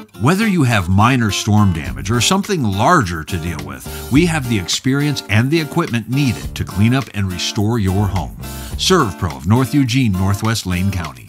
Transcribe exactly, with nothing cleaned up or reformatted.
Whether you have minor storm damage or something larger to deal with, we have the experience and the equipment needed to clean up and restore your home. ServPro of North Eugene, Northwest Lane County.